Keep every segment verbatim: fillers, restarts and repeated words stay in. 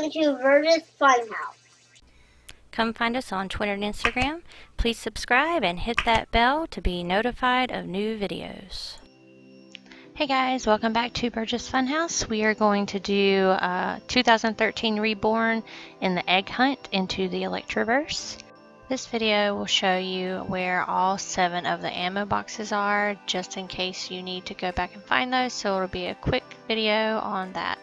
going to Burgess Funhouse. Come find us on Twitter and Instagram. Please subscribe and hit that bell to be notified of new videos. Hey guys, welcome back to Burgess Funhouse. We are going to do uh, two thousand thirteen Reborn in the egg hunt into the Electroverse. This video will show you where all seven of the ammo boxes are, just in case you need to go back and find those, so it'll be a quick video on that.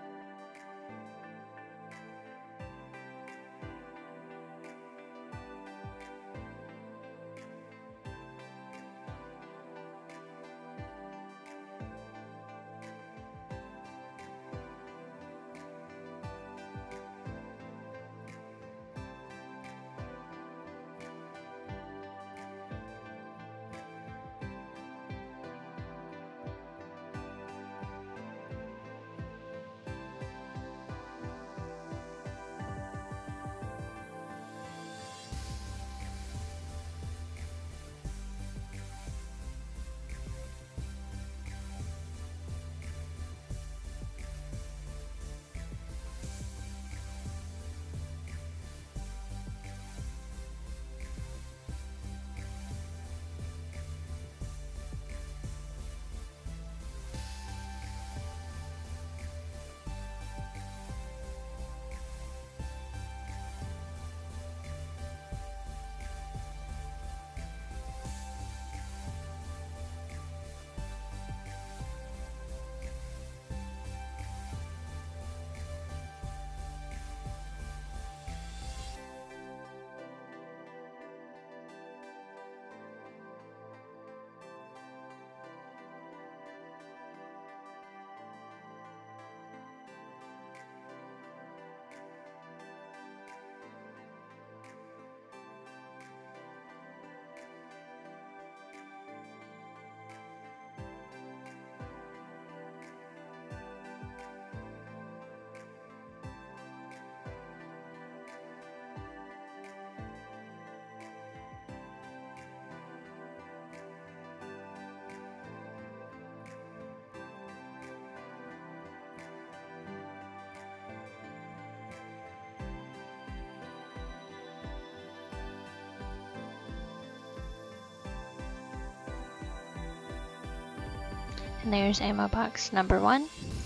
And there's ammo box number one.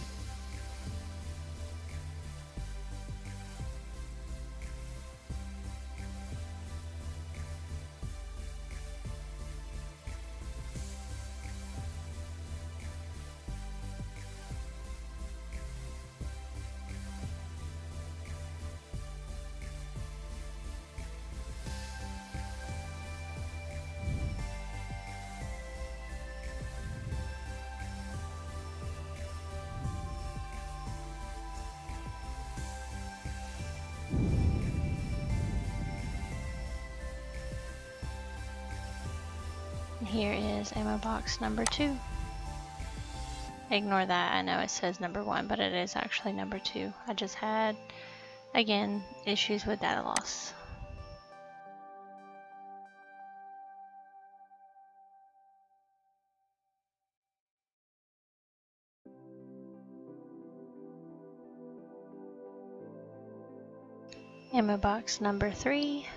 And here is ammo box number two. Ignore that, I know it says number one, but it is actually number two. I just had, again, issues with data loss. Ammo box number three.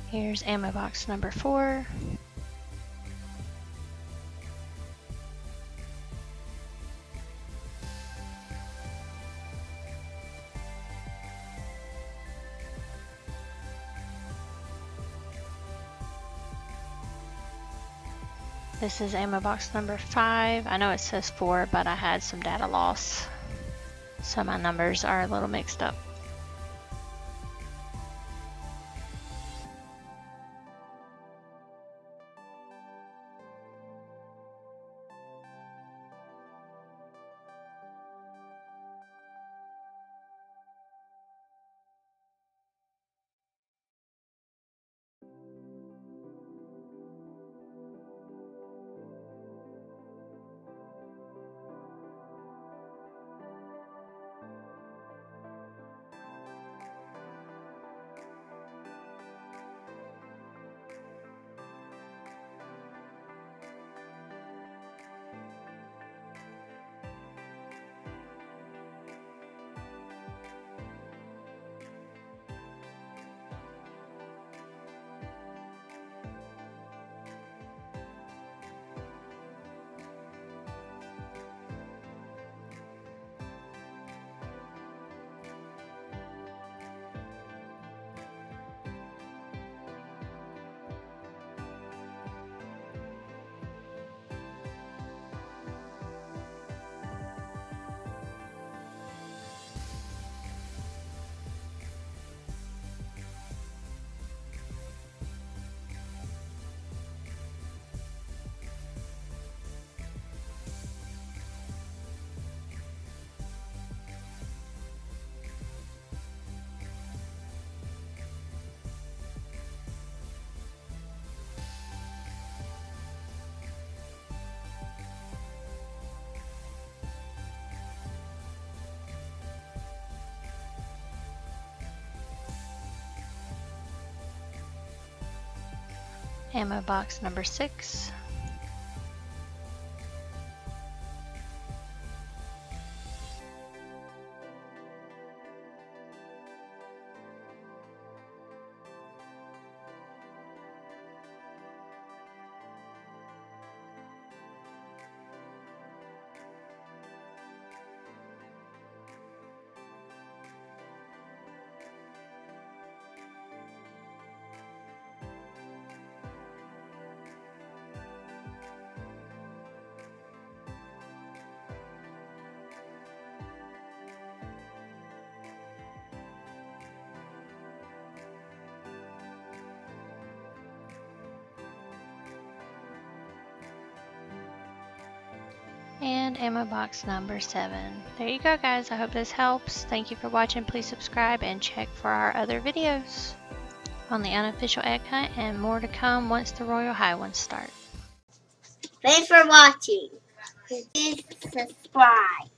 Here's ammo box number four. This is ammo box number five. I know it says four, but I had some data loss, so my numbers are a little mixed up. Ammo box number six. And ammo box number seven. There you go, guys. I hope this helps. Thank you for watching. Please subscribe and check for our other videos on the unofficial egg hunt, and more to come once the Royal High ones start. Thanks for watching. Please subscribe.